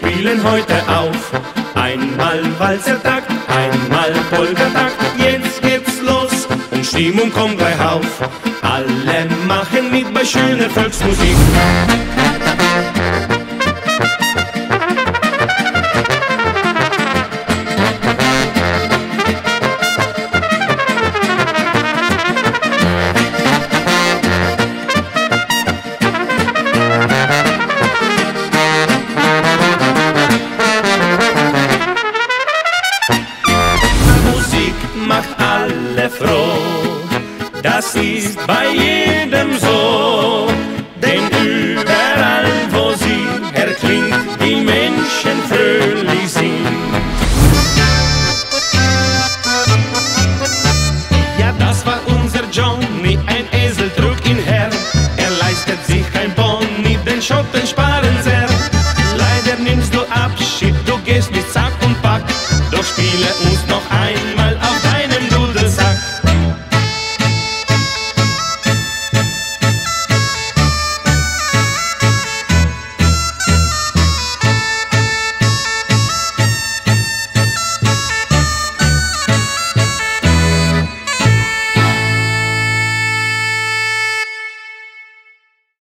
spielen heute auf. Einmal Walzertakt, einmal Polkatakt, jetzt geht's los und Stimmung kommt gleich auf. Alle machen mit bei schöner Volksmusik. Macht alle froh, das ist bei jedem so, denn überall wo sie erklingt, die Menschen fröhlich sind. Ja, das war unser Johnny, ein Esel trug ihn her, er leistet sich kein Pony, den Schotten sparen sehr. Leider nimmst du Abschied, du gehst mit Sack und Pack, doch spiele uns